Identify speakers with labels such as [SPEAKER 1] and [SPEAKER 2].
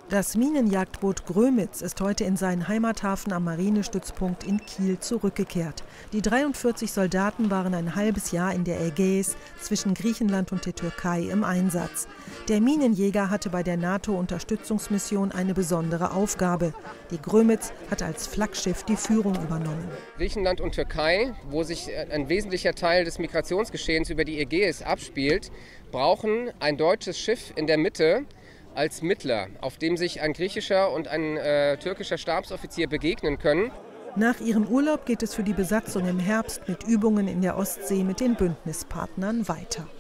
[SPEAKER 1] Das Minenjagdboot Grömitz ist heute in seinen Heimathafen am Marinestützpunkt in Kiel zurückgekehrt. Die 43 Soldaten waren ein halbes Jahr in der Ägäis zwischen Griechenland und der Türkei im Einsatz. Der Minenjäger hatte bei der NATO-Unterstützungsmission eine besondere Aufgabe. Die Grömitz hat als Flaggschiff die Führung übernommen.
[SPEAKER 2] Griechenland und Türkei, wo sich ein wesentlicher Teil des Migrationsgeschehens über die Ägäis abspielt, brauchen ein deutsches Schiff in der Mitte als Mittler, auf dem sich ein griechischer und ein türkischer Stabsoffizier begegnen können.
[SPEAKER 1] Nach ihrem Urlaub geht es für die Besatzung im Herbst mit Übungen in der Ostsee mit den Bündnispartnern weiter.